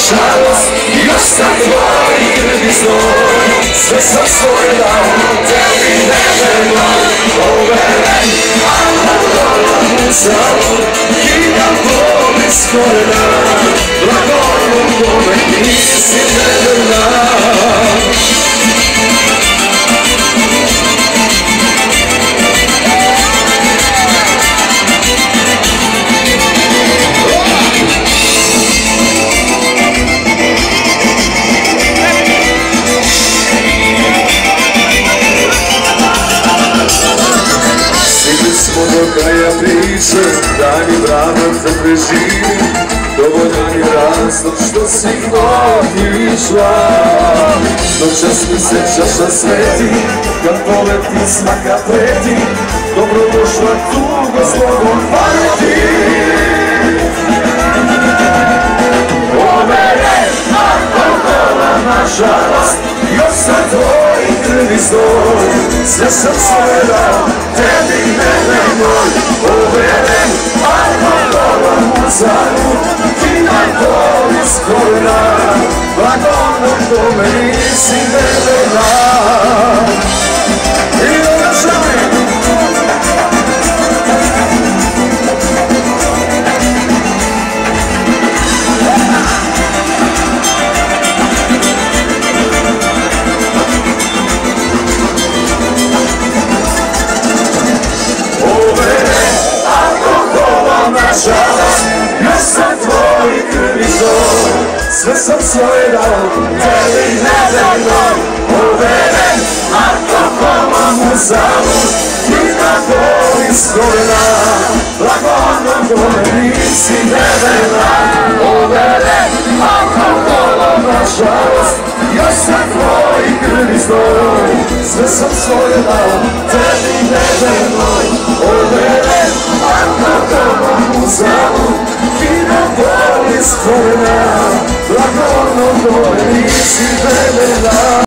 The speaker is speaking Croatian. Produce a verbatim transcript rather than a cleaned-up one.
nažalost, još sam tvoj krvi znoj. Sve sam svoje dao, tebi neželjno, poveren, alkoholom uzalud, kidam bol iz korena, blagonom kome nisi neverna. Do kraja priče, daj mi vranac da preživim, dovoljan je razlog što si otišla. Noćas mi se čaša sveti, kad poleti smaka preti, dobrodošla tugo zlogom pameti. Poveren, alkohola nažalost, još sam tvoj krvi znoj. Sve sam svoje dao, tebi neverno, poveren, alkoholom uzalud, kidam bol iz korena, blagonom kome nisi neverna. Idemo na šame! Nažalost, još sam tvoj krvi znoj. Sve sam svoje dao, tebi neverno, poveren, alkoholom uzalud, kidam bol iz korena, blagonom kome nisi neverna. Poveren, alkoholom nažalost, još sam tvoj krvi znoj. Sve sam svoje dao, tebi neverno, poveren, alkoholom uzalud, kidam bol iz korena, blagonom kome nisi neverna.